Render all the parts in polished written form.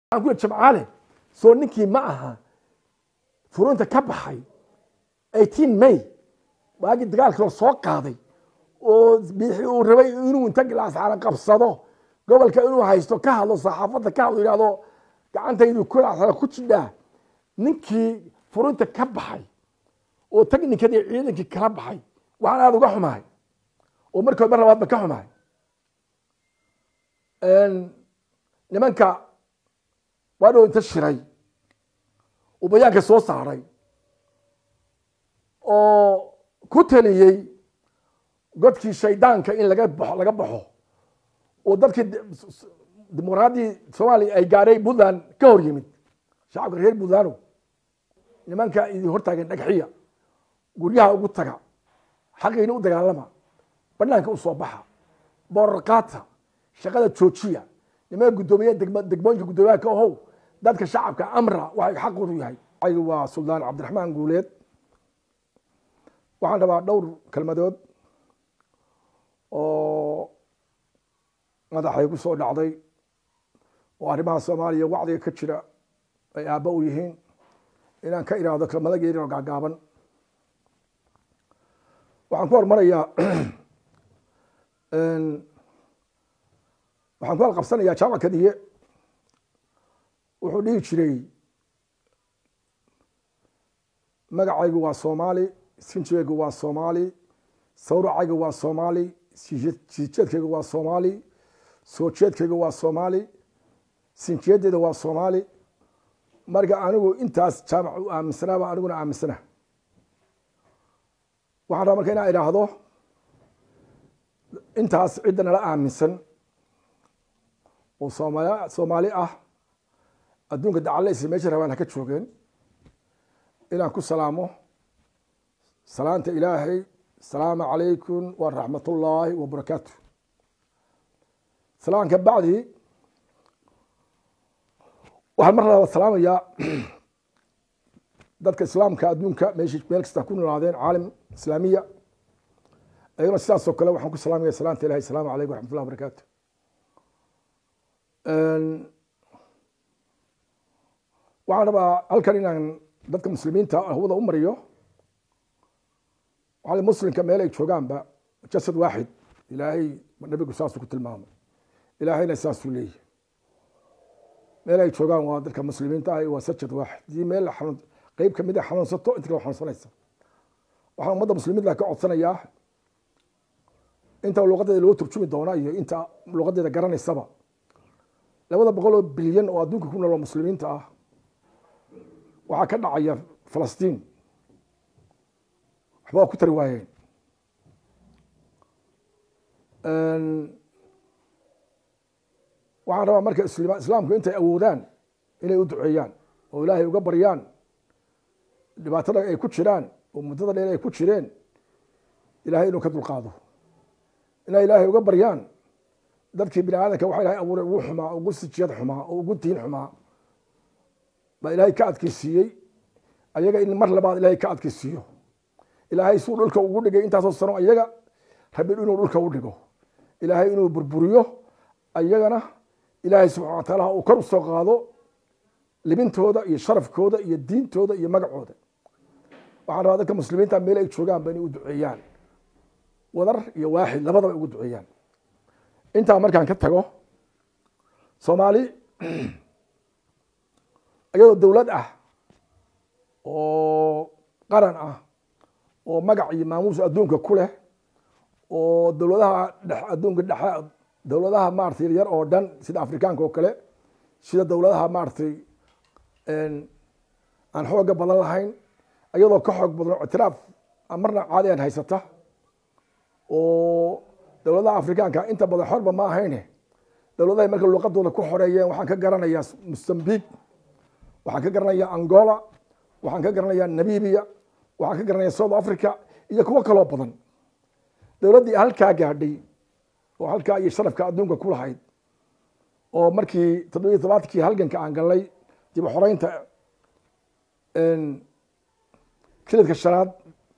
أقول جمعالي سو نكي معها فرونتا كبحي 18 ماي واجي دقال كل سوق هذه وبيحي وربي إنه انتقل على قبصته قبل كأنه هيستو كهذا صحافة كهذا يلاقوا كأنت يدو كل على كتش ده نكي فرونتا كبحي وتجني كذي عينك كربحي وأنا هذا قحوا معي ومركب مرة بعد بكحوا معي إن نمانك وأنا انتشري وبياك سو صاري oo ku taliyay godkii shaydaanka in laga baxo oo dadkii dimuqraadi Soomaaliya ay gaaray Puntland ka hor yimid shacabka reer Puntland nimanka idin hortaagan dhagxiya guryaha ugu taga xaqeena u dagaalama banaanka u soo baxa boorqaata shaqada joojiya nimanka gudoomiye degmooyinka gudoomiyaha ka ahow dadka shacabka amra waxay xaq u yahay ayuu waa Suldaan Cabdiraxmaan Guuleed waxaan rabaa dhowr kelmadood oo madaxay ku soo dhacday oo arrimaha Soomaaliya wacdiga ka jira ay aaba u yihiin inaan ka iraado kelmado geeri oo gaagaaban waxaan ku hormarayaa waxaan ku qabsanayaa jaamac kadiye wuxuu dhihi jiray magacaygu waa Soomaali sinjiygu waa Soomaali sawracaygu waa Soomaali sijeedkaygu waa Soomaali soo jeedkaygu waa Soomaali sinjiyadeeda waa Soomaali marka anigu intaas jaamac u aaminsanaaba aniguna aaminsana waxaan rabaa marka inaan idhaahdo intaas cidana la aaminsan oo Soomaali ah adduunka dacaleysa meesha rabaan ka joogeen inaan ku salaamo salaanta ilaahay السلام عليكم ورحمة الله وبركاته سلام كبعدي واحد مرة السلام يا ذلك السلام كأدونك ماشي مالك ستكون العادين عالم إسلامية أيضا السلام سوكلا وحنكم السلام يا سلام إلهي السلام عليكم ورحمة الله وبركاته وأنا بقى هل كان ذلك المسلمين هو ده أمريو على المسلم كما يلاقي شوغان با جسد واحد إلهي النبي قصاصه كنت المام إلهي نساس ليه ما يلاقي شوغان وذلك المسلمين تاعي وسجد واحد دي ميل حن قريب كمية حنون سطو أنت لو حنون سنة وحن مضى مسلمين لك أقعد سنة إياه أنت ولغة اللي ترجمي الدوناية أنت لغة ده قرن السبع لو هذا بقولوا بليون وأدوك يكونوا المسلمين تاع وعكنا عيا فلسطين waxba ku tari waayeen waxaan rabaa marka islaamku intay awoodaan inay u duceeyaan oo ilaahay uga baryaan dhibaatada ay ku jiraan oo muddada dheer ay ku jireen ilaahay inuu ka dulqaado inay ilaahay uga baryaan dadkii bini aadamka waxa ilaahay abuuray ugu xumaa ugu sijiyad xumaa oo ugu diin xumaa baa ilaahay ka adkaysiiyey ayaga in mar labaad ilaahay ka adkaysiiyo ilaahay suu dhulka ugu dhigay intaasoo sano ayaga rabbi inuu dhulka u dhigo ilaahay inuu burburiyo ayagana ilaahay subxaana wa tacaala uu kor u soo qaado libintooda iyo sharafkooda iyo diintooda iyo magacooda waxaan rabaa dadka muslimiinta meel ay joogaan ba inay u duceeyaan wadar iyo waaxid labadaba ugu duceeyaan intaa markaan ka tago Soomaali ayadoo dowlad ah oo qaran ah oo magac iyo maamuus adduunka ku leh oo dawladaha adduunka dhexe dawladaha maartay yar oo dhan sida Afrikaanka oo kale sida dawladaha maartay aan xoog badan lahayn ayadoo ka xoog badan itiraaf amarna caadi aan haysata oo dawladaha Afrikaanka inta badan xorba ma ahayne dawladaha marka luqadooda ku xoreeyeen waxaan ka garanayaa Mozambique waxaan ka garanayaa Angola waxaan ka garanayaa Namibia waxaan ka garanayaa South Africa iyo kuwa kale oo badan dawladdii halkaa gaadhay oo halkaa iyo sharafka adduunka ku lahayd oo markii 17kii halganka aan galay dib u xoreynta kiladka shanaad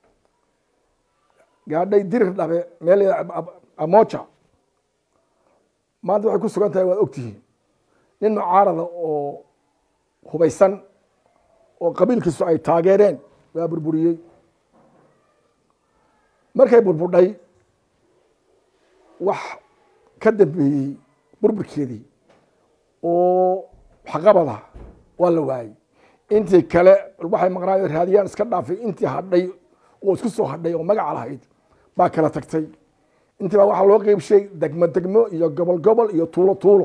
gaadhay dirir dhabe meel Amoja maanta waxay ku sugan tahay waad ogtihiin nin mucaarada oo hubaysan oo qabiilkiisu ay taageereen waa burburiyey markay burburdhay wax ka dambeeyey burburkeedii oo xaqabada waa la waayey intii kale waxay maqnaayo raadiyaan iska dhaafay intii hadhay oo isku soo hadhay oo magaca lahayd baa kala tagtay intii baa waxaa loo qeybshay degmo degmo iyo gobol gobol iyo tuulo tuulo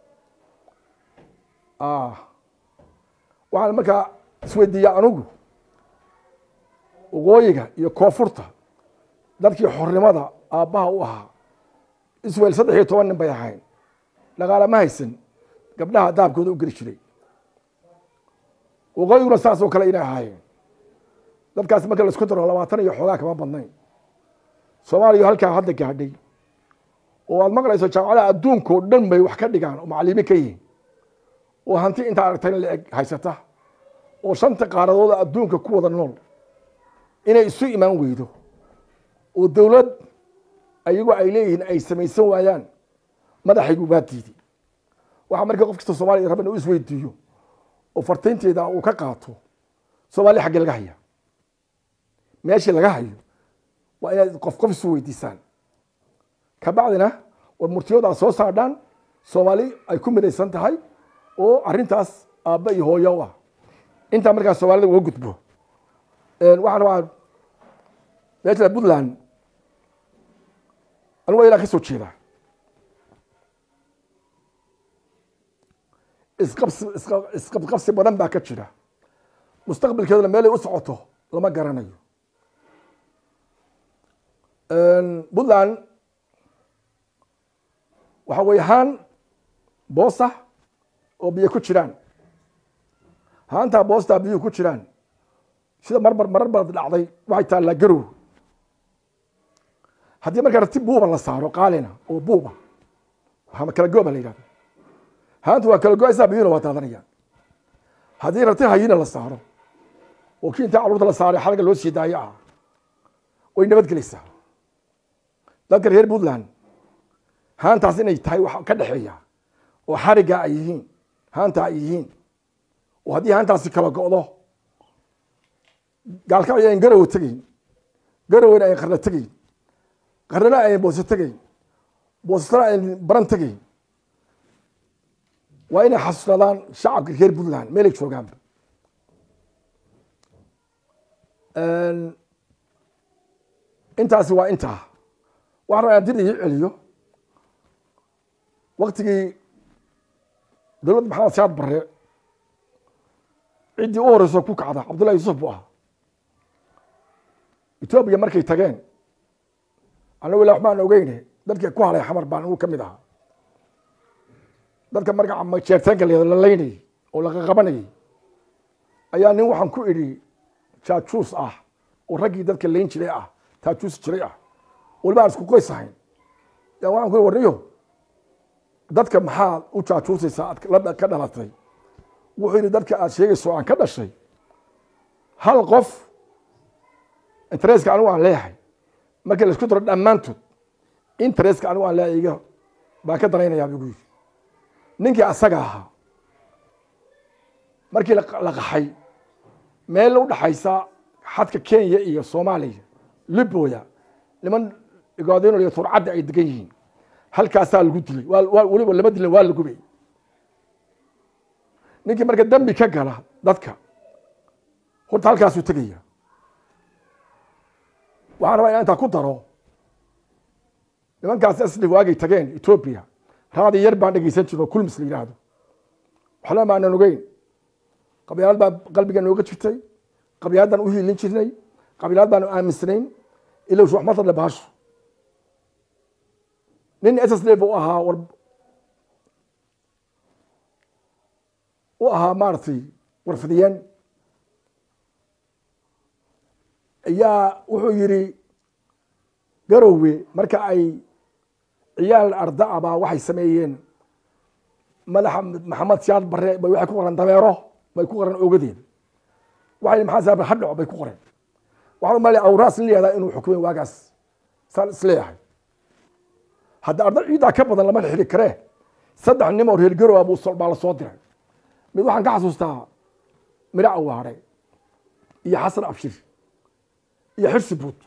waxaan markaa isweydiiya anugu waqooyiga iyo koonfurta dadkii xornimada aabbaha u ahaa Israel 13 nin bay ahayn dhaqaale ma haysan gabdhaha daabkooda u geli jiray waqooyiguna saas oo kale inay ahaayeen dadkaas marka la isku daro 20 iyo xoogaa kama badnayn Soomaaliya halkaa hadda gaadhay oo aad maqlayso jaamacadaha adduunka oo dhan bay wax ka dhigaan oo macallimiin ka yihiin oo hanti inta aragtayna la eg haysata oo shanta qaaradood adduunka ku wada nool inay isu imaan weydo oo dawlad ayagu ay leeyihiin ay samaysan waayaan madaxaygu baa diiday waxa marka qof kasta Soomaaliya rabana uu isweydiiyo oo farteynteeda uu ka qaato Soomaaliya xagga laga haya meeshii laga hayo waa inaad qof isu weydiisaan ka bacdina war murtiyada soo saadaan Soomaali ay ku midaysan tahay oo arintaas aabba iyo hooyo ah inta markaa Soomaalida uga gudbo waxaan rabaa meesha Puntland anigu ilaa ka soo jeeda isqabsi badan baa ka jira mustaqbalkeedana meel ay u socoto lama garanayo Puntland waxa way haan boosa oo biyo ku jiraan haanta boosta biyo ku jiraan sida marar badan dhacday waxay taala garow haddii markaa ratib buuba la saaro qaalina oo buuba waxaa kala gooba la yidhahda haanta waa kala go-aysaa biyuna waa daadanayaan haddii ratib hayina la saaro oo kii intaa carruurta la saaray xalga loo sii daayo ah way nabadgelaysaa dadka reer Puntland haantaas inay tahay wax ka dhaxeeya oo xariga ay yihiin haanta ay yihiin oo haddii haantaasi kala go'do gaalka ay garow tagayn garowna ay qarna tagayn qarna ay booso tagayn boosana ay baran tagayn waa inay xasuusadaan shacabka reer Puntland meel ay joogaan intaasi waa intaa waxaan rabaa dib ii celiyo waqtigii dawladda maxamed siyaad barre ciddii u horeyso ku kacda Cabdullaahi Yuusuf buu ahaa Ethiopia markay tageen anagu ilaa waxbaan ogeyne dadkii ku halay xamar baan ugu ka mid ahaa dadka marka jeertaanka la laynayay oo laga qabanayay ayaa nin waxaan ku idhi jaajuus ah oo raggii dadka layn jiray ah jaajuus jiray ah waliba aan isku qoys ahayn yaa waxaan ku warniyo dadka maxaa u jaajuusaysaa aad ka dhalatay wuxuu yidhi dadka aad sheegayso aan ka dhashay hal qof interestka anigu aan leeyahay markii la isku daro dhammaantood interestka anigu aan leeyahay iga baan ka daraynayaa buu yidhi ninkii asaga ahaa markii la qaxay meel u dhaxaysa xadka Kenya iyo Soomaaliya Liboya niman igoodeen iyo turcada ay degan yihiin halkaasaa lagu dilay waliba laba dilay waa lagu gubay ninkii marka dambi ka gala dadka horta halkaasuu tegaya waxaan rabaa inaan ku daro nimankaas asli waagay tageen Ethiopia raadi yar baan dhageysan jiray kulmis la yiraahdo waxna ma aanan ogeyn qabyaalad baa qalbiga nooga jirtay qabyaaladan u hiilin jirnay qabyaalad baan aaminsanayn ilaa wax ma tadla baash nin SSLF u ahaa maartay warfadiyaan ayaa wuxuu yiri garowe marka ay ciyaal ardaa baa waxay sameeyeen madaxa maxamed siyaad barre bay waxay ku qoran dameero bay ku qoran ogadeen waxay maxaa sabab hadhow bay ku qoreen waxaan maalay awraas leeyahay inuu xukumay waagaas sal isleeyahay hadda arday ciida ka badan lama xiri kare saddex nin oo reer garow baa la soo diray mid waxaan ka xasuustaa mira awaare iyo xasan abshir iyo xirsi buud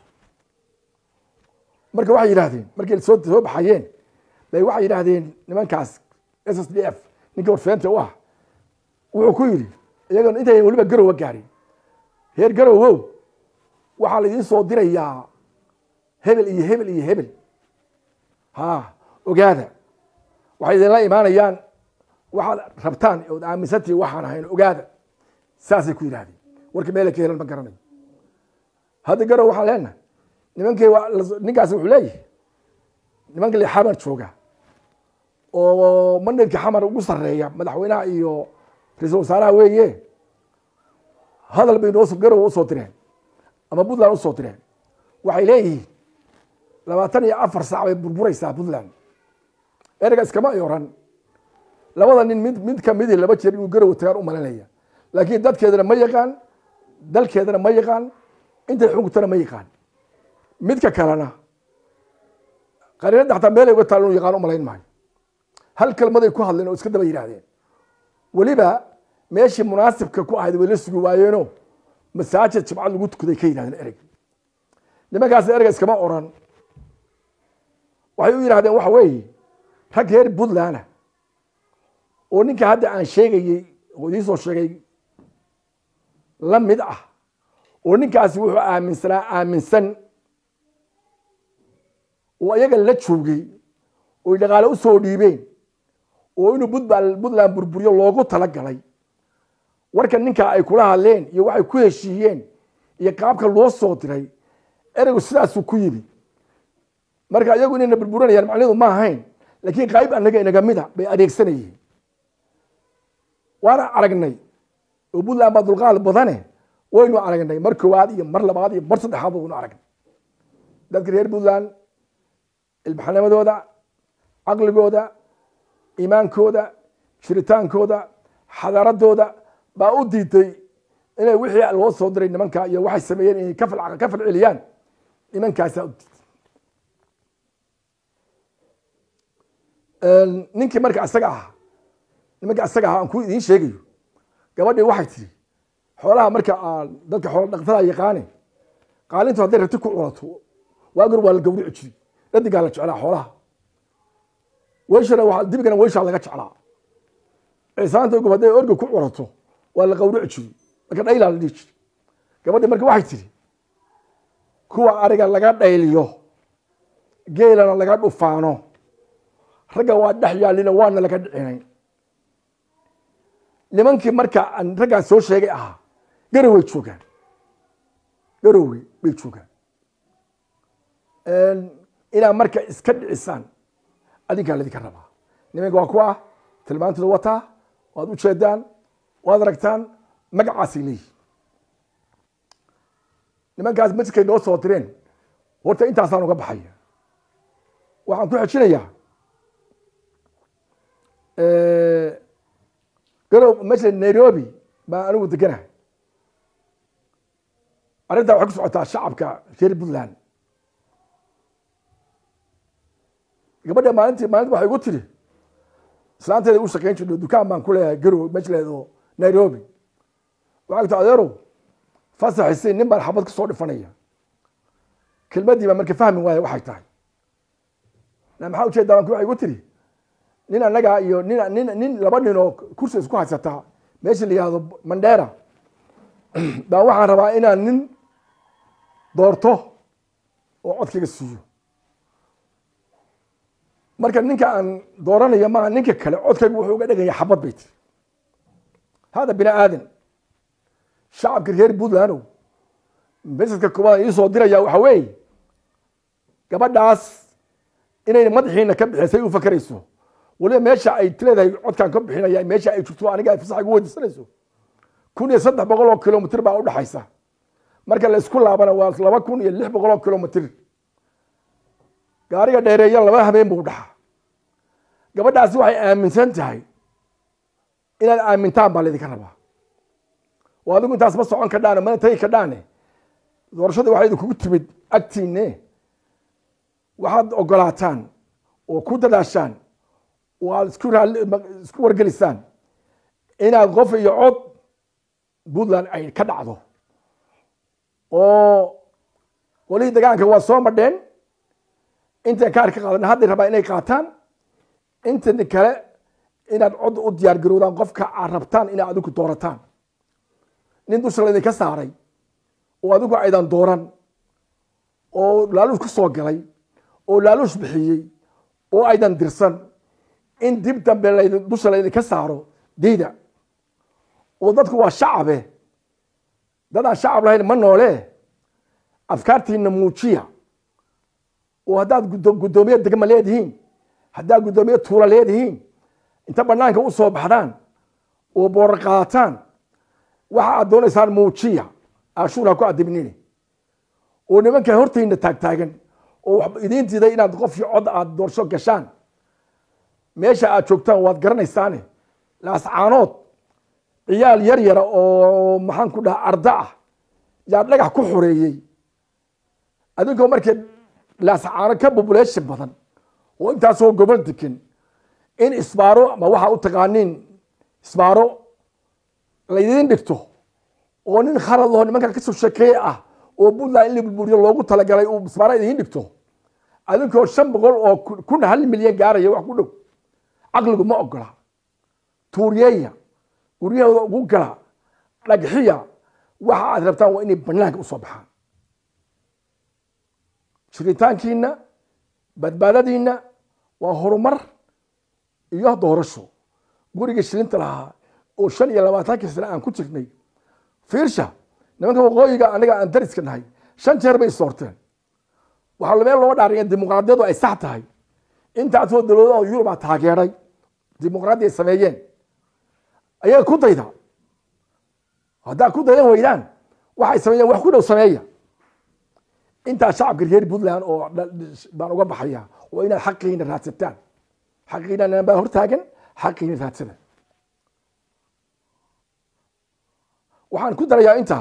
marka waxay yidhaahdeen markay soo baxayeen bay waxay yidhaahdeen nimankaas SSDF ninka warfeenta u ah wuxuu ku yidhi iyagan intay weliba garowa gaarin reer garowow waxaa laydin soo dirayaa hebel iyo hebel iyo hebel ha ogaada waxay idinla imaanayaan waxaad rabtaan ood aaminsantii waxaan ahayn ogaada saasay ku yidhaahdeen warka meela ka helan ma garanayo hadda garow waxaan leenahay nimankii ninkaasi wuxuu leeyahay nimanka le xamar jooga oo mandhirka xamar ugu sarreeya madaxweynaha iyo ra-iisul wasaaraha weeye hadal bay garow usoo direen ama puntland usoo direen waxay leeyihiin 24 saac bay burburaysaa puntland ereyga iskama ay oran labada nin mid ka mid laba jeer inuu garow tagaan u malanaya laakiin dadkeedana ma yaqaan dalkeedana ma yaqaan intay xukuntana ma yaqaan midka kalena qariinada xataa meel ay uga taal inuu yaqaan u malayn maayo hal kelmad ay ku hadleen oo iska daba yidhaahdeen weliba meeshii munaasibka ku ahayd way la sugi waayeenoo masaajid jimcad lagu tukaday ka yidhahdeen ereg nimankaas ereyga iskama oran waxay u yidhahdeen waxa weeye rag reer puntland oo ninka hadda aan sheegayey oo idiin soo sheegay la mid ah oo ninkaasi wuxuu aaminsan oo iyaga la joogay oo dhaqaale u soo dhiibeen oo inuu puntland burburiyo loogu talagalay warka ninka ay kula hadleen iyo waxay ku heshiiyeen iyo qaabka loo soo diray ereygu sidaasuu ku yimi marka iyagu inayna burburinayaan macnaheedu ma ahayn laakiin qayb annaga inaga mida bay adeegsanayeen waana aragnay oo puntland baa dulqaad badane waynu aragnay mar koowaad iyo mar labaad iyo mar saddexaad waynu aragnay dadka reer puntland ilbaxnimadooda caqligooda iimaankooda jiritaankooda xadaaradooda baa u diiday inay wixii loo soo diray nimanka iyo waxay sameeyeen inay ka falceliyaan nimankaasaa u diiday ninkii marka isaga ah nimanka isaga ah aan ku idiin sheegayo gabadhii waxay tiri xoolaha marka dadka xoola dhaqatada yaqaane qaalintu hadday rabti ku culato waagar waa la gawrici jiray dhadigaa la jeclaa xoolaha weyshana dibigana weyshaa laga jeclaa ciisaanta ogub hadday orga ku culato waa la gawrici jiray marka dhaylaa la dhihi jiray gabadhii marka waxay tiri kuwa ariga laga dhayliyo geelana laga dhufaano ragga waa dhex yaalina waana laga dhicinay nimankii marka raggaas soo sheegay ahaa garoway joogaan garowey bay joogaan inaa marka iska dhicisaan adinkaa ladinka rabaa nimanka waa kuwa tilmaantooda wataa waad u jeedaan waad aragtaan magacaasay leeyihin nimankaas masjidkay noo soo direen horta intaasaan uga baxaya waxaan ku xejinayaa garow meesha Nairobi baa anigu deganahay arrintaa waxay ku socotaa shacabka reer puntland gabadha maalintii waxay igu tiri islaanteeda u shaqayn jirto dukaan baan ku leeyahay garow meesha leedo Nairobi waxay ku adeerow fasaxisay nin baan xabad ka soo dhifanaya kelmadii baa marka fahmi waayay waxay tahay maxaa ujeedaa baan waxay igu tiri nin annaga iyo nin laba nin oo kursi isku haysata meesha la yihahdo Mandera baa waxaan rabaa inaan nin doorto oo codkayga siiyo marka ninka aan dooranayo maaha ninka kale codkayga wuxuu uga dhigaya xabad bay tiri hada bini aadan shacabka reer puntland mesadka koobaad ii soo diraya waxa weeye gabadhaas inay madaxiina ka bixisay u fakarayso waliba meesha ay tileedahay codkaan ka bixinaya meesha ay jirto aniga ay fasax ugu weydiisanayso 1300 kilomitir baa u dhaxaysa marka la isku laabana waa 2600 kilomitir gaariga dheereeya laba habeen buu dhaxa gabadhaasi waxay aaminsan tahay inaad aamintaan baa leedinka rabaa waa adigu intaas ma socon ka dhaane mana tagi ka dhaane doorashadii waxay idinkugu timid agtiinne waxaad ogolaataan oo ku dadaashaan waad isku wargelisaan inaad qof iyo cod Puntland ay ka dhacdo oo wali deegaanka waa soo madheen inta kaar ka qaadan hadda rabaa inay qaataan inta kale inaad cod u diyaar garowdaan qofka aad rabtaan inaad adigu doorataan nin dusha la ka saaray oo adigu aydan dooran oo laaluus ku soo galay oo laaluus bixiyay oo aydan dirsan in dib dambe dusha la ka saaro diida oo dadku waa shacabe dadaan shacab lahayn ma noole afkaartiina muujiya oo haddaad guddoomiye degma leedihiin haddaad guddoomiye tuula leedihiin inta banaanka u soo baxdaan oo boorar qaataan waxa aad doonaysaan muujiya ashuur ha ku adibnini oo nimanka hortayna taagtaagan oo idiin diiday inaad qof iyo cod aad doorsho gashaan meesha aad joogtaan waad garanaysaane laascaanood ciyaal yar yara oo maxaan ku dhaha arda ah yaa dhagax ku xoreeyey adinkoo markii laascaano ka population badan oo intaasoo gobol degan in isbaaro ma waxa u taqaaniin isbaaro laydin dhigto oo nin khalad loo nimanka ka soo sheekeey ah oo Puntland in la burburiyo loogu talagalay oo isbaaro idin dhigto adinkoo 500 oo kun 1 milyan gaaraya wax ku dhow aqligu ma ogola tuuriyeeya guriyahooda ugu gala dhagxiya waxa aad rabtaan waa inay banaanka u soo baxaan shiritaankiina badbaadadiina waa horumar iyo doorasho guriga shilinta lahaa oo 25 sano aan ku jirnay fiirsha nimanka waqooyiga aniga aan dariska nahay 5 jeer bay soorteen waxa la meel loo dhaariyay dimuqraadiyadu ay sax tahay intaasoo dawladaha Yurub taageeray dimuqraadiyada sameeyeen ayaa ku dayda hadda ku daydan weydaan waxay sameeyeen wax ku dhow sameeya inta shacabka reer Puntland oo baan uga baxaya waa inaad xaqiina raadsataan xaqiina baa hortaagan xaqiina raadsada waxaan ku darayaa inta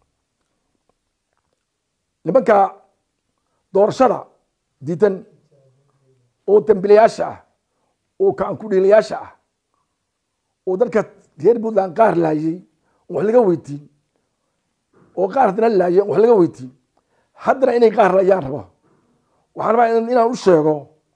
nimanka doorashada diidan oo dambilayaasha ah oo kaan ku dhiilayaasha ah oo dadka reer Puntland qaar laayay wax laga weydiin oo qaar dana laayay wax laga weydiin haddana inay qaar laayaan rabo waxaan rabaa inaan u sheego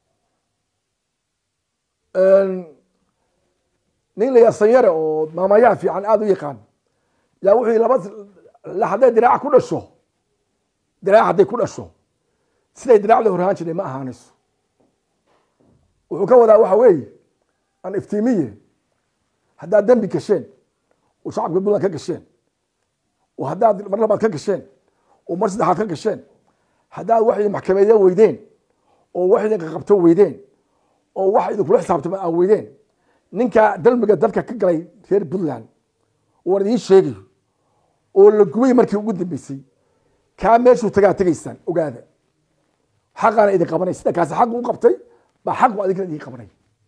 nin la yasanyare oo maamayaha fiican aad u yaqaan yaa wuxuu laba laxday diraac ku dhasho diraac haday ku dhasho siday diraac loo horaan jiray ma ahaanayso wuxuu ka wadaa waxa weeye aan iftiimiye haddaad dambi gasheen oo shacabka Puntland ka gasheen oo haddaad mar labaad ka gasheen oo mar saddexaad ka gasheen haddaad wax idin maxkamadeyn weydeen oo wax idin qabto weydeen oo wax idin kula xisaabtama aan weydeen ninka dalmiga dadka ka galay reer Puntland oo idin sheegay oo la gubay markii ugu dambeysay ka meeshu tagaysan ogaada xaqana idin qabanay sida kaas xaq u qabtay ba xaq waa idin qabanay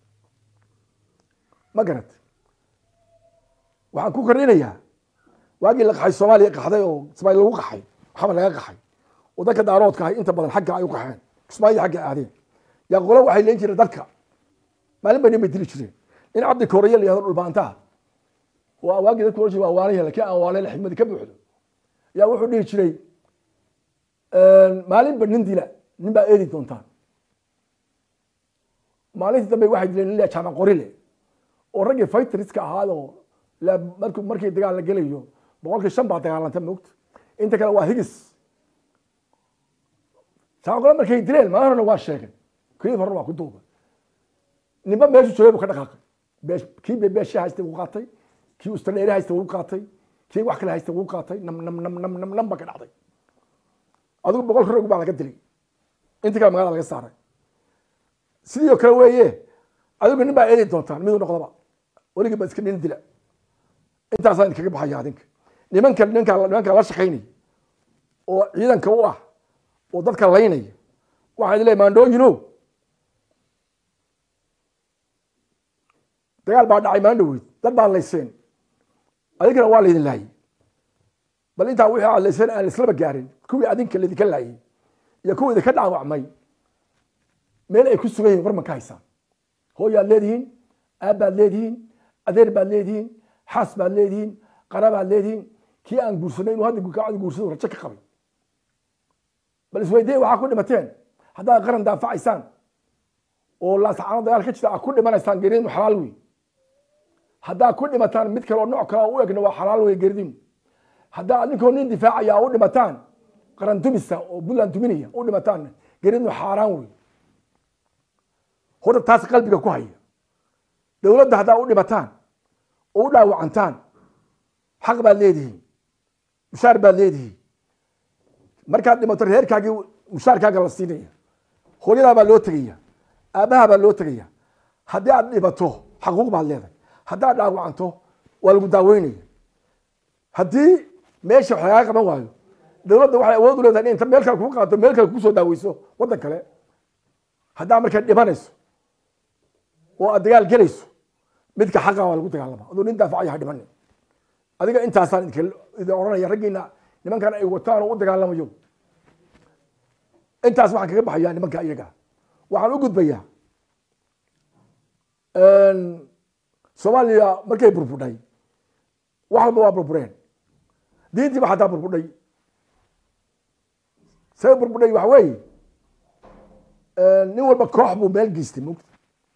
ma garad waxaan ku korinayaa waagii la qaxay Soomaaliya qaxday oo Soomaaliya lagu qaxay waxa laga qaxay oo dadka daaroodka ah inta badan xagga ay u qaxeen Soomaaliya xagga aadeen yaa qolo waxay leen jireen dadka maalin bani ma dili jireen in abdi kooriya la yiraahdo dhulbaantaa waa waagii dadku wajhi waa waalihi laakiin aan waalihi xigmad ka buuxdo yaa wuxuu dhigi jiray maalin banin dila nin baa eedi doontaan maalintii dambe waxay dileen in la jaama qorile oo ragii fighterska ahaado la markii dagaal la galayo 500 baa dagaalanta moogta inta kale waa higis saaqolo markay dileen ma horna waa sheegay kii hore waa ku duuba nimba meeshu joogay ka dhaqaaqay kii beesha haysta uu qaatay kii ustaneeri haysta uu qaatay kii wax kale haysta uu qaatay nam ba ka dhacday adigu 100 rag baa laga dilay inta kale magaalada laga saaray sidoo kale weeye adigu nin baa eedi doontaan mid noqdaba waliga ba iska nin dila intaas aan kaga baxaya adinka nimanka la shaqeynay oo ciidanka u ah oo dadka laynay waxa ilaa maandooyino dagaal baa dhacay maandooy dad baa layseen adinkana waa leedin laayay bal inta wixii aan layseen aan isla gaarin kuwii adinka leedin ka laayay iyo kuwii ka dhaawacmay meel ay ku sugan yihiin warman ka haysan hooyaad leedihiin aabbaad leedihiin adeer baad leedihiin xaas baad leedihiin qarabaad leedihiin kii aan guursanay inuu hadda gacada guursado rajo ka qabay bal isweydiye waxaa ku dhimateen haddaad qaran daafacaysaan oo laascaano dagaal ka jira aad ku dhimanaysaan geeridiinu xalaal wey haddaad ku dhimataan mid kale oo nooc kale u egna waa xalaal wey geeridiinu haddaa adinkoo nin difaacaya u dhimataan qaran dumisa oo buntland duminaya u dhimataan geeridiinu xaaraan wey horta taas qalbiga ku haya dowladda haddaa u dhimataan oo u dhaawacantaan xaq baad leedihiin mushaar baad leedihiin markaad dhimato reerkaagii mushaarkaaga la siinaya hooyadaa baa loo tegaya aabbaha baa loo tegaya haddii aad dhimato xaquuq baad leedahay haddaad dhaawacanto waa lagu daaweynaya haddii meesha wax lagaga qaban waayo dowladda waxay awood u leedahay inta meel kale kuu qaato meel kale kusoo daaweyso waddan kale haddaa markay dhimanayso oo aad dagaal gelayso midka xaqa waa lagu dagaalama aduu nin daafacaya ha dhimanin adiga intaasaan idin oranaya raggiina nimankan ay wataan oo u dagaalamayo intaas waxaan kaga baxayaa nimanka iyaga waxaan u gudbayaa soomaaliya markay burbudhay wax walba waa burbureen diintiiba xataa burbudhay say burbudhay waxa weeye nin walba koox buu meel geystay mugta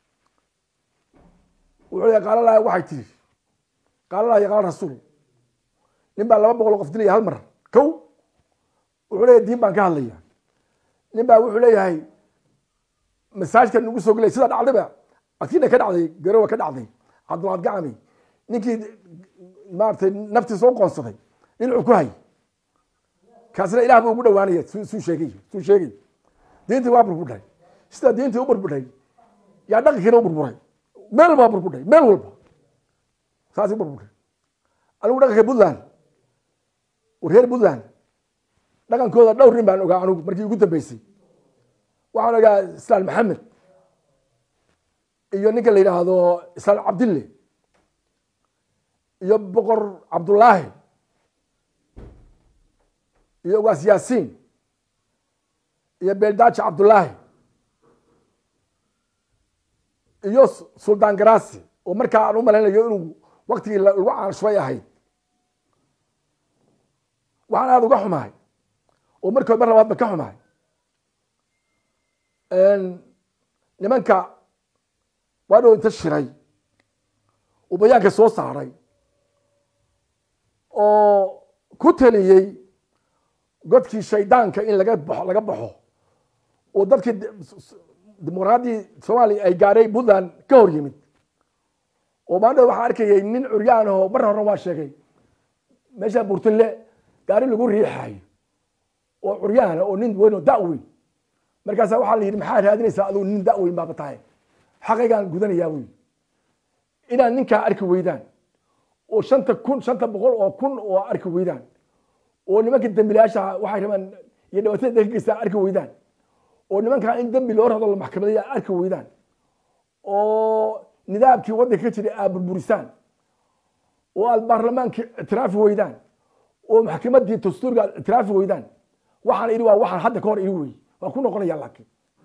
wuxuu leeyahay qaala laha waxay tiri qaala laha iyo qaala rasuul nin baa 200 qof dilaya hal mar kow wuxuu leeyahay diin baan ka hadlaya nin baa wuxuu leeyahay masaajka nagu soo galay sida dhacdaba akina ka dhacday garowa ka dhacday cabdulaad gacami ninkii maartay naftiisa u qoonsaday inuu ku hay kaasna ilaah buu ugu dhawaanaya suu sheegay diintii waa burbudhay sida diintii u burbudhay yaa dhaqankiina u burburay meel baa burbudhay meel walba saasi burbudhay anigu dhaqanka puntland reer puntland dhaqankooda dhowr nin baan ogaa anigu markii ugu dambeysay waxaan ogaa islaan maxamed iyo ninka la yidhaahdo islaan cabdille iyo boqor cabdullaahi iyo ugaas yaasiin iyo beeldaaji cabdullaahi iyo suldaan garaasi oo markaa aan u malaynayo inuu waktigii lagu caanshuray ahayd waxaan aada uga xumahay oo markii mar labaadba ka xumahay nimanka waa dhow inta shiray uu bayaanka soo saaray oo ku taliyey godkii shaydaanka in laga baxo oo dadkii dimuqraadii soomaaliya ay gaadhay puntland ka hor yimid oo maanta waxaan arkayay nin curyaan oo mar hore waa sheegay meesha burtinle gaari lagu riixayo oo curyaana oo nin weyn oo da-weyn markaasaa waxaa la yidhi maxaa raadinaysaa adigu nin da-weyn baaba tahay xaqaygaan gudanayaa wey inaad ninkaa arki weydaan oo 500 oo kun oo arki weydaan oo nimanka dambilayaasha waxay rabaan iyo dhawaatada dadka geystaa arki weydaan oo nimankaa in dambi loo rado la maxkamadeeya arki weydaan oo nidaamkii waddanka ka jiray aad burburisaan oo aad baarlamaankii ictiraafi weydaan oo maxkamaddii dastuurka aad ictiraafi weydaan waxaan idhi waa waxaan hadda ka hor ii wey waa ku noqonaya laakiin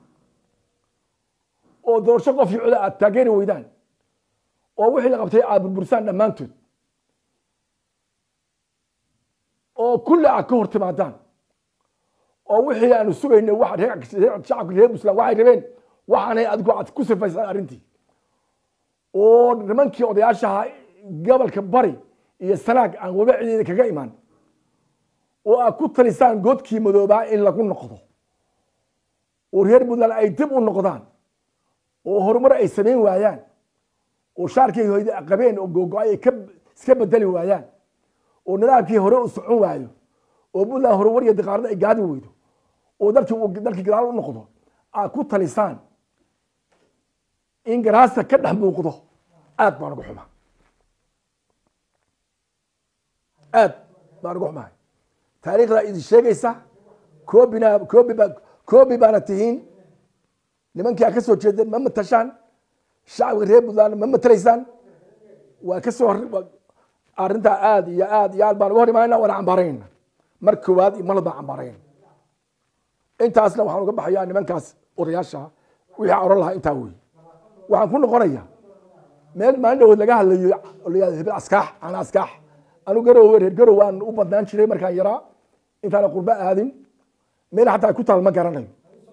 oo doorasho qof iyo coda aad taageeri weydaan oo wixii la qabtay aad burburisaan dhammaantood oo kulli aad ka hor timaadaan oo wixii aanu sugaynay shacabka reer puntland waxay rabeen waxaanay adigu aad ku sifaysaan arrintii oo nimankii odayaashaha gobolka bari iyo sanaag aan waba cideeda kaga imaan oo aad ku talisaan godkii madoobaa in lagu noqdo oo reer puntland ay dib u noqdaan oo horumar ay samayn waayaan oo shaarkii hoyde qabeen oo googo-ay ay iska bedeli waayaan oo nidaamkii hore u socon waayo oo puntland horumar iyo diqaarada ay gaadi weydo oo dalkii gadaal u noqdo aad ku talisaan in garaasta ka dhex muuqdo aad baan uga xumaa aad baan uga xumahay taariikhdaa idin sheegaysa koobi baana tihiin nimankii aad ka soo jeedeen ma matashaan shacabka reer puntland ma matalaysaan waa ka soo arrintaa aad iyo aad baan uga hor imaanayna waana cambaarayna mar koowaad iyo mar baan cambaarayna intaasna waxaan uga baxayaa nimankaas odayaasha wixii oran lahaa intaa wey waxaan ku noqonayaa meel maalin dhawood laga hadlayo hebel askaax aan askaax anu garow reer garow aan u badnaan jiray markaan yaraa intaan qurba aadin meel xataa ay ku taal ma garanayo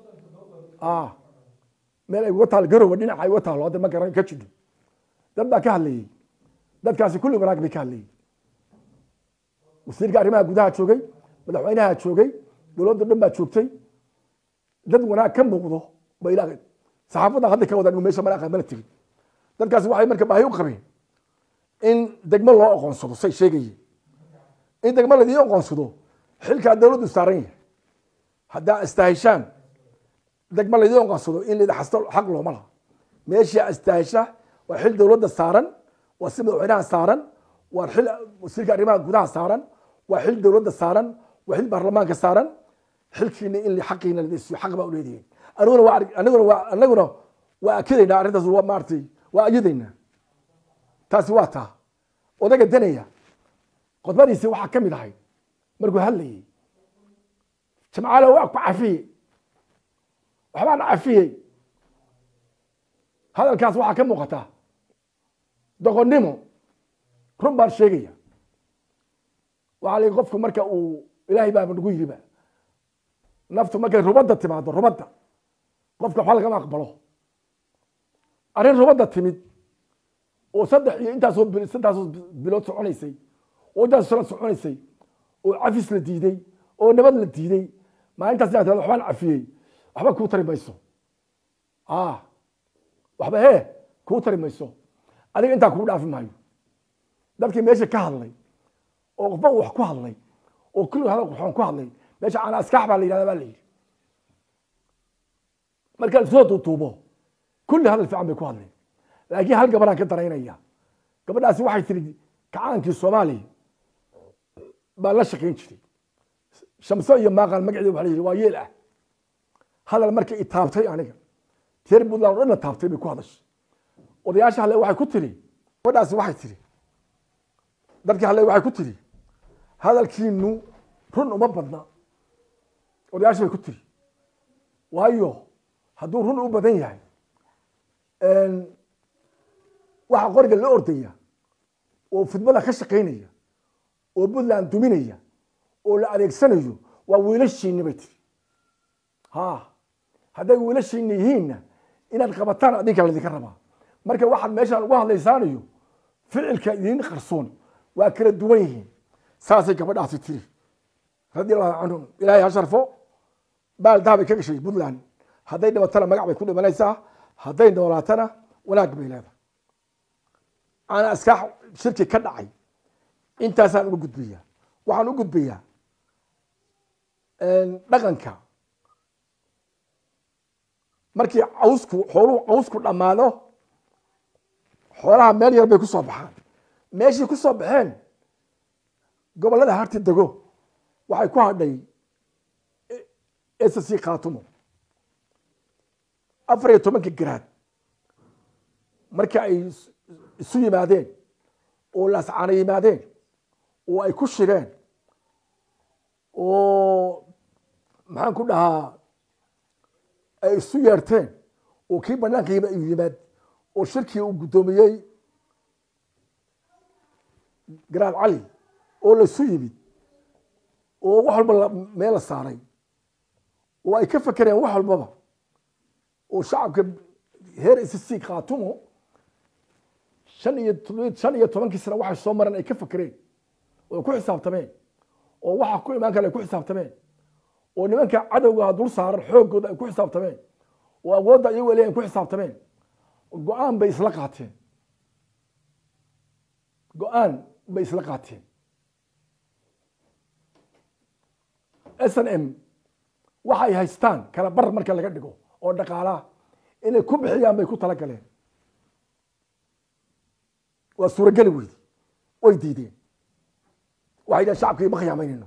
meel ay uga taal garow dhinaca ay uga taalo hadda ma garanayo ka jidho dad baa ka hadlayay dadkaasi kulli wanaag bay ka hadlayay wasiirka arrimaha gudaha joogay madaxweynaha joogay dowladda dhan baa joogtay dad wanaag ka muuqdo bay ilaahay saxaafadda hadda ka wadaan meesha mana aqaan mana tegin dadkaasi waxay marka baahi u qabeen in degmo loo aqoonsado say sheegayeen in degmo ladii aqoonsado xilkaa dowladdu saaran yahay haddaa istaahishaan degmo ladii aqoonsado in lida xasto xaq looma laha meeshii istaahisha waa xil dowladda saaran waa si madaxweynaha saaran waa xil wasiirka arrimaha gudaha saaran waa xil dowladda saaran waa xil baarlamaanka saaran xilkiina in xaqiina ladiisiyo xaq baa u leedihiin anaguna waa akidaynaa arrintaas waa maartay waa ayadaynaa taasi waa taa odaga danaya khudbadiisi waxaa ka mid ahay markuu hadlayay jamcaale waa ku cafiyey waxbaan cafiyey hadalkaas waxaa ka muuqataa doqonnimo run baan sheegaya waxaa la qofku marka uu ilaahay baa nagu yiriba naftu markay rubadda timaado rubadda qofka waxba lagama aqbalo arrin rubadda timid oo saddex iyo intaasoo bilood soconaysay oo intaas sano soconaysay oo cafis la diiday oo nabad la diiday maalintaas inaad tirahdo waxbaan cafiyey waxba kuu tari mayso waxba kuu tari mayso adiga intaa kuu dhaafi maayo dadkii meesha ka hadlay oo qofba wax ku hadlay oo kulli hadal qurxoon ku hadlay meesha aan askaax baa la yidhahda baa la yidhi marka soo duuduubo kulli hadal fiican bay ku hadleen laakiin hal gabadhaan ka daraynaya gabadhaasi waxay tiri kacaankii soomaaliya baa la shaqayn jiray shamso iyo maaqaan magaceeda waxa la yidhi waa yeel ah hadal markay i taabtay aniga teer buntland oo dhanna taabtay bay ku hadashay odayaasha hale waxay ku tiri gabadhaasi waxay tiri dadkii hale waxay ku tiri hadalkiinu run uma badna odayaasha bay ku tiri waayo hadduu run u badan yahay waxa qoriga la ordaya oo fidmada ka shaqaynaya oo buntland duminaya oo la adeegsanayo waa wiilashiinni bay tiri hadday wiilashiinni yihiinna inaad qabataan adinka ladinka rabaa marka waxaad meeshaan uga hadlaysaanayo ficilka idiin qarsoon waa kala duwan yihiin saasay gabadhaasi tiri radi allahu canhum ilaahay ha sharfo baal dahabay ka gashay puntland hadday dhimatana magac bay ku dhimanaysaa hadday noolaatana wanaag bay leedahay ana askaax shirki ka dhacay intaasaan uga gudbaya waxaan u gudbayaa dhaqanka markii cawsku dhammaado xoolaha meel yar bay ku soo baxaan meeshii ku soo baxeen gobollada harti dego waxay ku hadhay SSC Khaatumo 14 garaad markii ay isu yimaadeen oo lascaana yimaadeen oo ay ku shireen oo maxaan ku dhahaa ay isu yeerteen oo kii banaanka yimaad oo shirkii uu guddoomiyey garaad cali oo la isu yimid oo wax walba meel la saaray oo ay ka fakereen wax walbaba oo shacabka heer SSC Khaatumo 15 sano waxay soo mareen ay ka fakereen oo ku xisaabtameen oo waxa ku imaan kale ku xisaabtameen oo nimanka cadowga dul saaran xoogooda ay ku xisaabtameen oo awoodda ay weeyeen ku xisaabtameen go'aan bay isla qaateen SNM waxay haystaan kala bar marka laga dhigo oo dhaqaalaha inay ku bixiyaan bay ku tala galeen waa suuragali weydi way diideen waxay dhahan shacabkii ma khiyaameynayno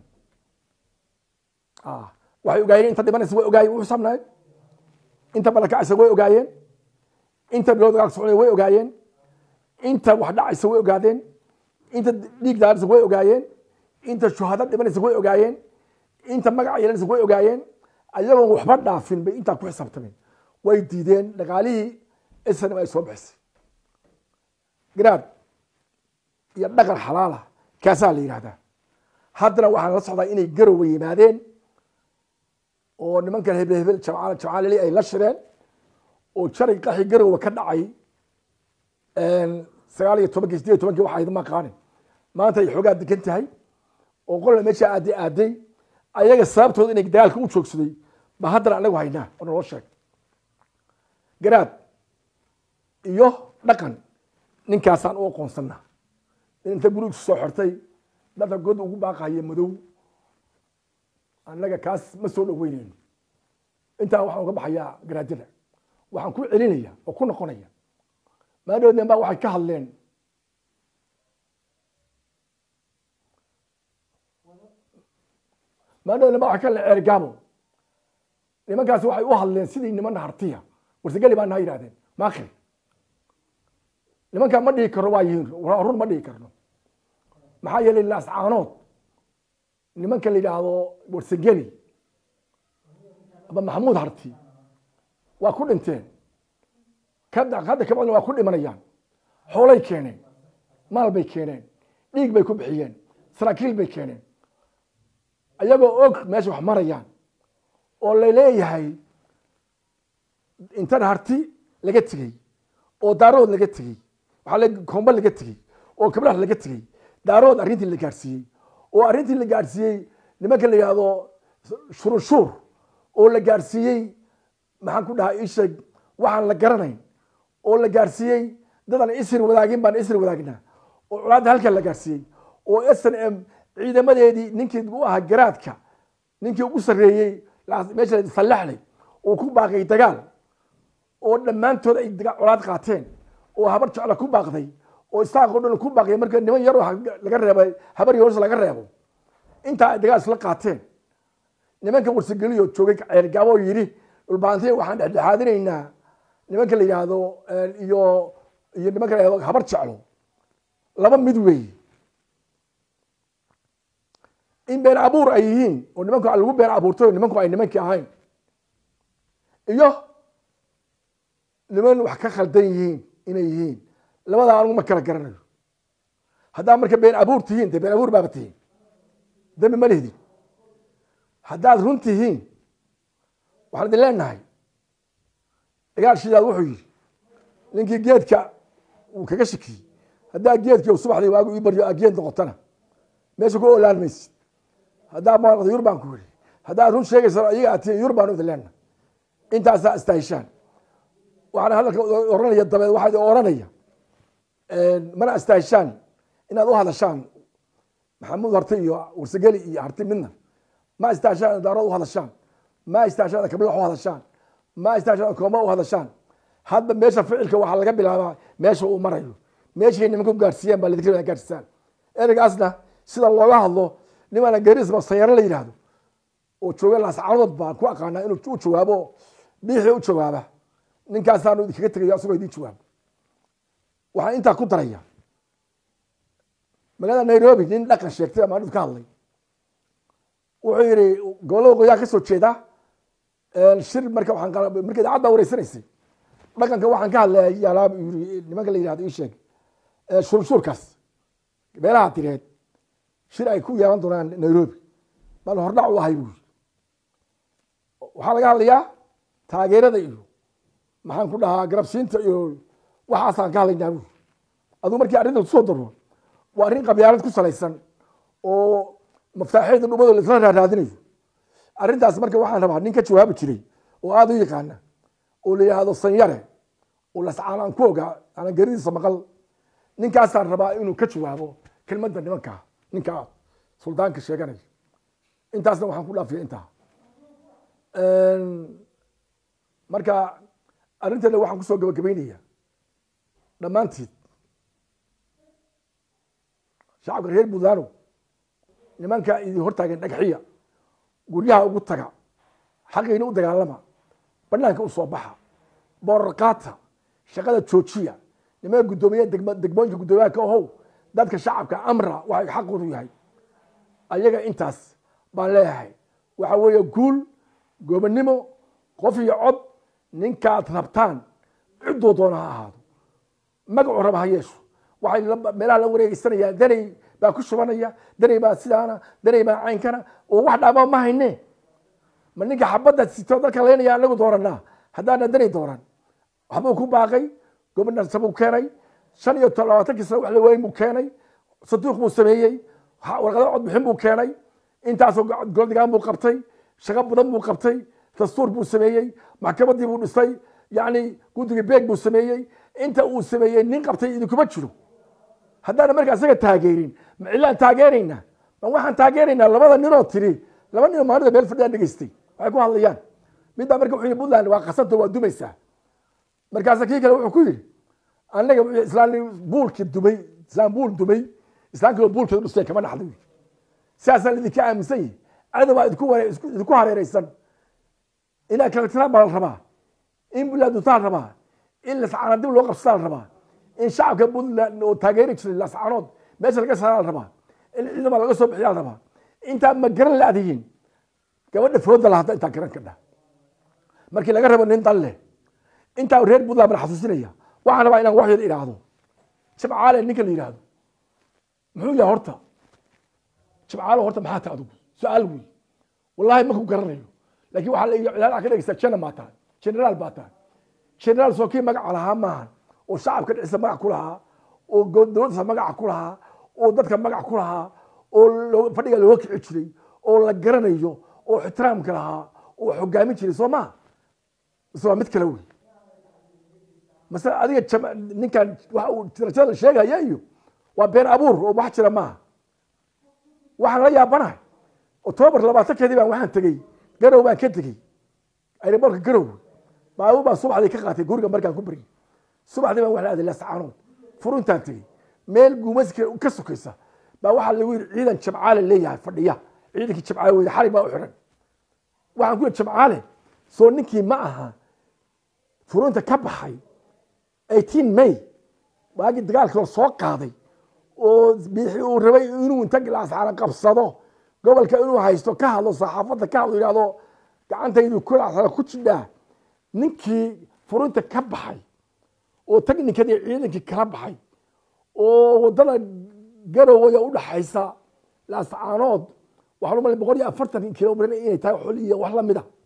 waxay ogaayeen inta dhimanaysa way ogaayeen wuxuu sabnayd inta balakacaysa way ogaayeen inta bilood dagaal soconaya way ogaayeen inta wax dhacaysa way ogaadeen inta dhiig daaraysa way ogaayeen inta shuhada dhimanaysa way ogaayeen inta magac yeelanaysa way ogaayeen ayagoon waxba dhaafin bay intaa ku xisaabtameen way diideen dhaqaalihii isna ay soo bixisay garaad iyo dhaqan xalaala kaasaa la yidhahdaa haddana waxaan la socdaa inay garowe yimaadeen oo nimankan hebel hebel jamcaaleli ay la shireen oo jaray qaxi garowe ka dhacay 19 18 waxa ay maqaanin maanta ay xoogaa degan tahay oo qolna meesha aaday ayaga sababtooda inay dagaalka u joogsaday ba haddana anagu haynaa oo noo sheeg garaad iyo dhaqan ninkaasaan u aqoonsannaa inta guriga soo xortay dadka god ugu baaqaya madow annaga kaas ma soo dhaweynayno intaa waxaan uga baxayaa garaadada waxaan ku celinaya oo ku noqonaya maadhoodeen baa waxay ka hadleen maadhoodeen baa waxay ka hadleen ceergaabo nimankaasi waxay u hadleen sidii niman hartiya warsageli baa naa yidhahdeen maakri nimankaa ma dhihi karo waa yihiin run ma dhihi karno maxaa yeelay laascaanood nimanka la yidhaahdo warsageli aba maxamuud harti waa ku dhinteen hadda kabacdina waa ku dhimanayaan xoolay keeneen maal bay keeneen dhiig bay ku bixiyeen saraakiil bay keeneen ayagoo og meesha wax marayaan oo la leeyahay intan harti laga tegey oo daarood laga tegey waxaa komba laga tegey oo kablax laga tegey daarood arrintii la gaarsiiyey oo arrintii la gaarsiiyey nimanka la yidhaahdo shurunshuur oo la gaarsiiyey maxaan ku dhahaa ii sheeg waxaan la garanayn oo la gaarsiiyey dadan isir wadaagin baan isir wadaagnaa oo colaadda halkan la gaarsiiyey oo SNM ciidamadeedii ninkii u ahaa garaadka ninkii ugu sarreeyey meesha sallaxley oo ku baaqay dagaal oo dhammaantood ay colaad qaateen oo habar jecla ku baaqday oo isaaqoo dhan ku baaqay marka niman yar laga reebay habar yoos laga reebo intaa ay dagaal isla qaateen nimanka warsageliyo joogay ceergaabo oo yidhi dhulbaantay waxaan dhexdhexaadinaynaa nimanka la yidhaahdo iyo nimanka la yidhahdo habar jeclo laba mid weeye in been abuur ay yihiin oo nimanku lagu been abuurtay oo nimanku ay nimankii ahayn iyo niman wax ka khaldan yihiin inay yihiin labadaa anugu ma kala garanayo haddaad marka been abuur tihiin dee been abuur baaba tihiin dambi ma lihdin haddaad run tihiin waxaan idin leenahay dagaal shidaad wuxuu yidhi ninkii geedka uu kaga shakiyey haddaad geedkii subaxdii waagu ii baryo aad geed noqotana meesha ku olaan maysid haddaad maaqdo yur baan ku yidhi haddaad run sheegaysa iyaga aad tihiin yur baanu idin leenahay intaasaa istaahishaan waxaana hadalka oranaya dabeed waxaa idin oranaya mana istaahishaan inaad u hadashaan maxamuud harti iyo warsageli iyo harti midna ma istaahishaan daarood u hadashaan ma istaahishaan kablax u hadashaan ma istaahishaan kooma u hadashaan hadba meesha ficilka waxaa laga bilaabaa meesha uu marayo meeshay nimanka u gaarsiiyaan baa ladikri gaarsiisaan ereygaasna sida looga hadlo nimana garisba sayaro la yidhaahdo oo jooga laascaanood baan ku aqaanaa inuu u jawaabo biixii u jawaaba ninkaasaanu idinkaga tegayo asagoo idin jawaabo waxaan intaa ku daraya magaalada Nairobi nin dhaqan sheegtay ama ka hadlay wuxuu yidhi gobolada qoyaa ka soo jeeda shir marka marka idaacadda wareysanaysay dhaqanka waxaan ka hadlayaa nimanka la yidhahdo ii sheeg shurshuurkaas beelaha tireed shir ay ku yeelan doonaan Nairobi bal hordhac u ahay buuri waxaa laga hadlayaa taageerada iyo maxaan ku dhahaa garabsiinta iyo waxaasaan ka hadlaynaa buuri aduu markii arrinta soo daro waa arrin qabyaalad ku salaysan oo maftaaxeeda dhumada la isla raadinayo arrintaas marka waxaan rabaa nin ka jawaabi jiray oo aad u yaqaana oo la yidhaahdo sanyare oo lascaan ku ogaa aanan garidiisa maqal ninkaasaan rabaa inuu ka jawaabo kelmadda nimankaa ninkaa suldaanka sheeganaya intaasna waxaan ku dhaafiya intaa marka arrinteena waxaan kusoo gabagabaynaya dhammaanteed shacabka reer buntland nimanka idin hortaagan dhagxiya guryaha ugu taga xaqayna u dagaalama banaanka u soo baxa boorar qaata shaqada joojiya nimanka guddoomiye degmooyinka guddoomiyaha ka ahow dadka shacabka amra waxay xaqoodu yahay ayaga intaas baan leeyahay waxa weeye guul gobonnimo qof iyo cod ninkaad rabtaan ciddoo doona ha ahaado magacu raba ha yeesho waxay meelaha la wareegeysanaya danay baa ku shubanaya danay baa sidaana danay baa caynkana oo wax dhaaba ma hayne ma ninka xabadda sito dalka leenaya anagu dooranaa haddaana danay dooran waxbuu ku baaqay gobernor sabuu keenay 25 sano wax la weyn buu keenay صديق buu sameeyay warqado cod bixin buu keenay intaas oo goldigaan buu qabtay shaqo badan buu qabtay dastuur buu sameeyay maxkamadii buu dhisay yani guddiga beeg buu sameeyay inta uu sameeyay nin qabtay idinkuma jiro haddana markaa isaga taageerin ma cilaan taageerayna ma waxaan taageeraynaa labada nin oo tiri laba nin oo maalinta meel fadhiyaan dhageystay waxay ku hadlayaan midda marka wuxuu yidhi Puntland waa qasanta waa dumaysaa markaas kii kale wuxuu ku yidhi annaga islaamni buulkii dumay islaambuul dumay islaamka buulkeedu dhistay kama dhaxday siyaasa lidinka aaminsan yahay cadow baa idinku hareeraysan inaa kala tiraan baa la rabaa in Puntland taa rabaa in la saacad dib loo qabsadaa la rabaa in shacabka Puntland oo taageeri jiray la saacanood meesha laga saaraa la rabaa in ciidamada laga soo bixiyaa la rabaa inta ma garan laadiin gabadha fooda la hadda inta garan ka dhaa markii laga rabo nin dal leh inta reer Puntland la xasuusinaya waxaan rabaa inaan wax yar iraahdo jabcaale ninka la yiraahdo muxuu yahay horta jabcaale horta maxaa tahay adigu su'aal weey wallahi ma ku garanayo laakiin waxa la ilaal ka dhigaysa jana ma tahay general baa tahay general soo kii magac lahaa maahan oo shacabka dhisa magac ku lahaa oo dowladda magac ku lahaa oo dadka magac ku lahaa oo fadhiga loo kici jiray oo la garanayo oo ixtiraamka lahaa oo hogaamin jiray Soomaa soo mid kale weey مثلا adiga ninkan waxa uu tirada sheegaya iyo waa been abuur oo wax jira ma waxaan la yaabanahay October 20keedii baan waxaan tagay garow baan ka tagay aeroportka garow baa subaxdii ka qaatay guriga markaan ku bari subaxdii baan wax la aaday la saacano furuntaan tagay meel guumaska ka sokaysa baa waxa lagu yiri ciidan jabcaale leeyahay fadhiya ciidankii jabcaale way xarig baa u xiran waxaan ku jabcaale soo ninkii ma aha furunta ka baxay 18 May waagi dagaalka soo qaaday oo bixi uu rabay inuu inta glaas xaran qabsado gobolka inuu haysto ka hadlo saxaafadda ka hadlo yiraahdo gacantaydu ku raaxada ku jidha ninkii furunta ka baxay oo technically ciidankii kala baxay oo wadada garowga u dhaxaysa la saanood waxa loo 140 kilomitir inay tahay xuliya wax la mid ah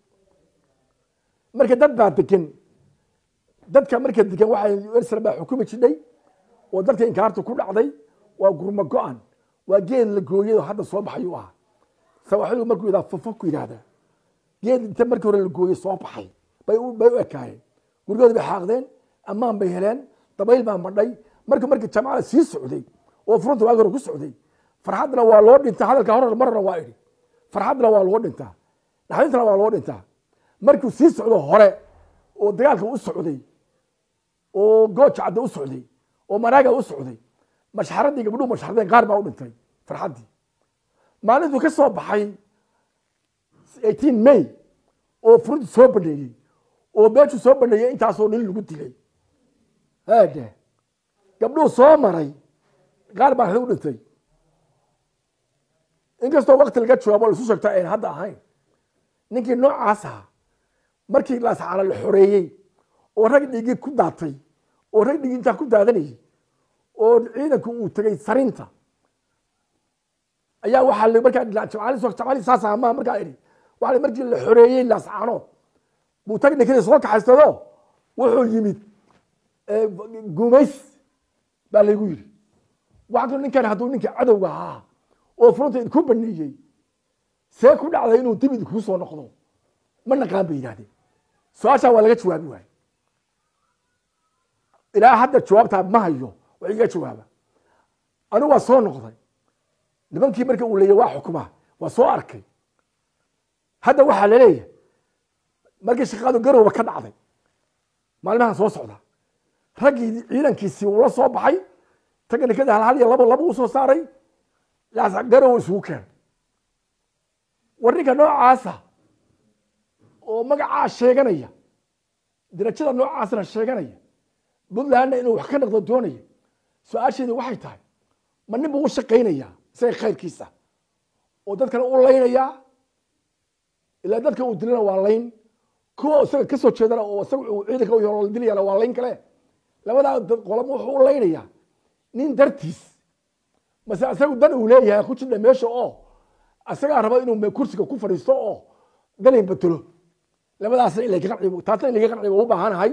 marka dad baa degan dadka marka degan waxay Israel baa xukumi jiray oo dadka inkaartu ku dhacday waa gurma go'an waa geed la gooyay hadda soo baxay ah sawaxdu markuu ida fofo ku yiraahdo geed inta markii hore la gooyay soo baxay bay u ekaayeen gurigooda bay xaaqdeen amaan bay heleen dabayl baa madhay markii jamaacada sii socday oo furunta waa hore ku socday farxadna waa loo dhintaa hadalka hore marna waa iri farxadna waa loo dhintaa dhaxintana waa loo dhintaa markii sii socdo hore oo dagaalka u socday oo gooja cad u socday oo maraaga u socday mashxaradii gabdhuhu mashxaradeen qaar baa u dhintay farxadii maalintu ka soo baxay 18 May oo furud soo bandhigay oo beeshu soo bandhigay intaasoo nin lagu dilay hada gabdhuhu soo maray qaar baa u dhintay inkastoo waqti laga jawaabo la soo sheegtay ay hadda ahayn ninkii noocaas ah markii la saxara la xoreeyay oo rag dhigi ku daatay oo rag dhigi inta ku daadanayay oo ciidanku uu tagay sarinta ayaa waxa la markaa jamaali saasa ma markaa iri waxa markii la xoreeyay la saxano buu tagay ninka soo kaxaystado wuxuu yimid gumays baa lagu yiri waxa ninkan haduu ninka cadowga ahaa oo fronta ku baneeyay see ku dhacday inuu dib ku soo noqdo ma naqaan bay yiraahdeen su'aasha waa laga jawaabi waay ilaa hadda jawaabta ma hayo way iga jawaaba anigu waa soo noqday nimankii markii uu leeyahay waa xukuma waa soo arkay hadda waxa la leeyahay markii shaqadu garowba ka dhacday maalmaha soo socda ragii ciidankiisii uu la soo baxay taganikada hal iyo laba uu soo saaray laas garow isugu keen warninka noocaasa oo magaca sheeganaya dirajada noocaasna sheeganaya Puntland inuu wax ka noqdo doonaya su'aasheedu waxay tahay ma nin buu shaqeynaya say khayrkiisa oo dadkana u leynaya ilaa dadka uu dilana waa leyn kuwa isaga ka soo jeedana oo isaga ciidanka u yoro dilayana waa layn kale labadaa dad qolamo wuxuu u laynayaa nin dartiis mase isagu dan uu leeyahay ku jidha meesha oo asagaa raba inuu kursiga ku fadhiisto oo dalin batalo labadaasna in laga qancibo taasna in laga qancibo u baahanahay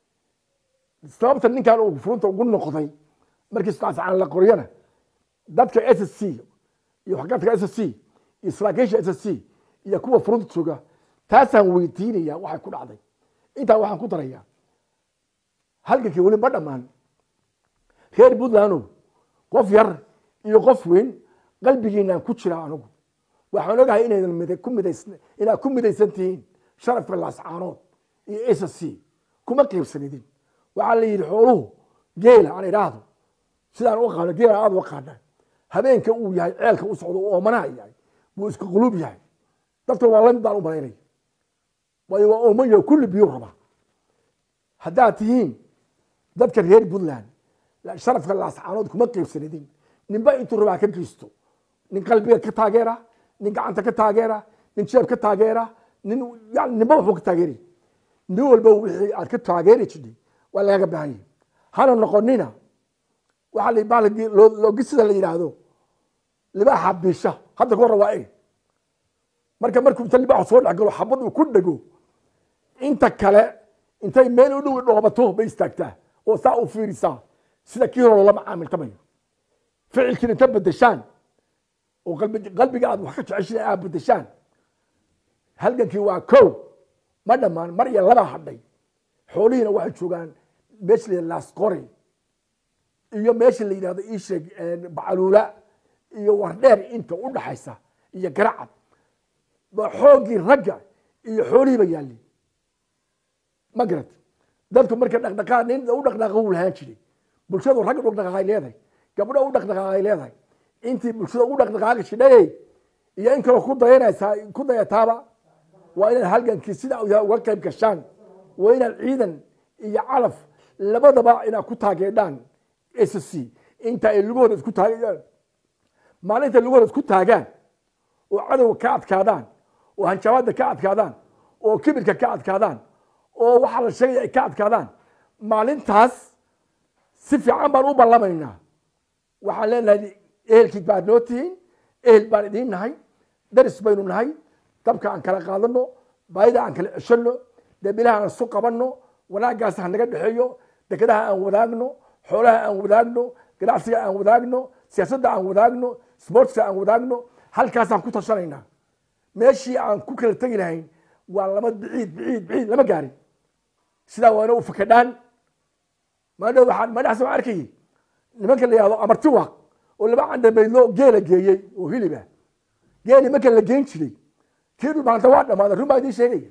sababta ninkan uu furunta ugu noqday markii saas aan la qoriyana dadka SSC iyo xogta SSC iyo saraakiisha SSC iyo kuwa furunta jooga taasaan weydiinaya waxay ku dhacday intaa waxaan ku darayaa halkii wali ma dhamaan reer Puntland qof yar iyo qof weyn qalbigiina ku jira anigu waxaan ogahay inay ku midaysantiin sharafka laascaanood iyo SSC kuma qiibsanidin waxa la yiri xooluhu geela aan iraahdo sidaan u qaado geela aad u qaadaan habeenka uu yahay ceelka u socdo oo manaa yahay buu isku qulub yahay dadka waa lamid baan u baraynay way waa oo mayo kulli biyo raba hadaa tihiin dadka reer Puntland la sharafka laascaanood kuma qiibsanidin ninba intuu rabaa ka geysto nin qalbiga ka taageera nin gacanta ka taageera nin jeeb ka taageera nin ninba wuxuu ka taageeri nin walba wixii aad ka taageeri jirtay waa laga baahan hana noqonina waxa la baaligi loo gisida la yiraahdo libaaxa bisha hadda goor waa markuu talibaax soo dhaxgalo xabad uu ku dhago inta kale intay meel u dhow dhoobato bay istaagtaa oo saa u fiirisa sida kii hore lama caamil tamayo ficilkii inta badashaan oo qalbiga aad wax ka jeceshay aad badashaan halgankii waa kow ma dhamaan mar iyo laba hadhay xoolihiina waxay joogaan meesha laas qori iyo meesha la yiraahdo isheeg bacalula iyo wardheer inta u dhaxaysa iyo garacad ba xoogii ragga iyo xoolihiiba yaali magrad dadku marka dhaqdhaqaaq nin u dhaqdhaqaaq u lahaan jiray bulshadu rag u dhaqdhaqaaq leedahay gabadha u dhaqdhaqaaq leedahay intii bulshada u dhaqdhaqaaq jiray iyo in kale ku dayataaba waa in halgankii sida uga qayb gashaan waa in ciidan iyo calaf labadaba ina ku taageedaan SSC inta ay lugooda isku taageeyaan maalinta lugooda isku taagaan oo cadow ka adkaadaan oo hanjabaada ka adkaadaan oo kibirka ka adkaadaan oo waxa la sheegay ay ka adkaadaan maalintaas si fiican baan u ballamaynaa waxaan leenahay ehelkii baad noo tihiin ehel baan idiin nahay daris baynu nahay dabka aan kala qaadano baayida aan kala ceshano deebilaha aan isu qabanno wanaagaas ha naga dhexeeyo dekedaha aan wadaagno xoolaha aan wadaagno ganacsiga aan wadaagno siyaasadda aan wadaagno sportska aan wadaagno halkaasaan ku tashanaynaa meeshii aan ku kala tegi lahayn waa lama biciid lama gaarin sidaa waana u fakadhaan maadhow waxaan arkayay nimanka la yihahdo amarti waaq oo laba candhameydlo geela geeyey oo hiliba geeli marka la geen jiray kii dhulbaante waa dhammaaday run baa idiin sheegaya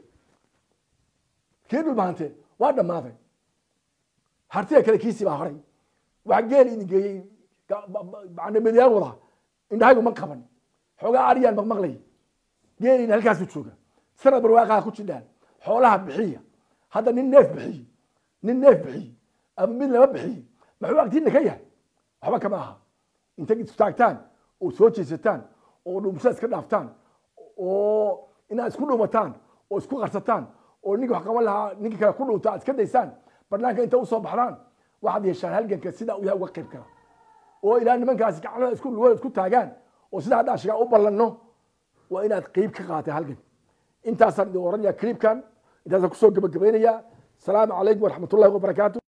kii dhulbaante waa dhammaaday hartiga kale kiisii baa haray waxa geeli idin geeyey candhameydyaal wada indhahaygu ma qaban xoogaa ariyaan maqmaqlay geelina halkaasu jooga sanad barwaaqaha ku jidhaan xoolaha bixiya hadda nin neef bixiy ama mid lama bixiy maxuu agtiina ka yahay waxba kama aha intay istaagtaan oo soo jeesataan oo dhuumashada iska dhaaftaan oo inaad isku dhuumataan oo isku qarsataan oo ninka wax qaban lahaa ninka kale ku dhuunta aad iska daysaan barnaanka inta usoo baxdaan waxaad yeeshaan halganka sida uu yahay uga qayb kara oo ilaa nimankaasi gacmaha isku taagaan oo sida hadda shigaa u ballanno waa inaad qayb ka qaatay halgan intaasaan idin oranaya clipkan intaasaan kusoo gabagabaynayaa السلام عليكم ورحمة الله وبركاته.